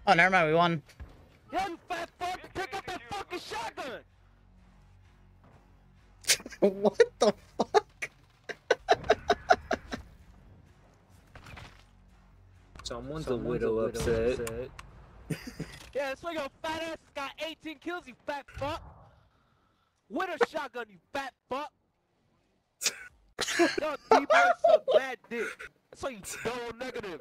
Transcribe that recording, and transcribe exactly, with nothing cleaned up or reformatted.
Oh, never mind. We won. Yeah, you fat fuck! Pick up that fucking shotgun! What the fuck? Someone's, Someone's a a widow widow upset. upset. Yeah, that's why your fat ass got eighteen kills, you fat fuck! With a shotgun, you fat fuck! Yo, D-boy suck bad dick. That's why you double negative.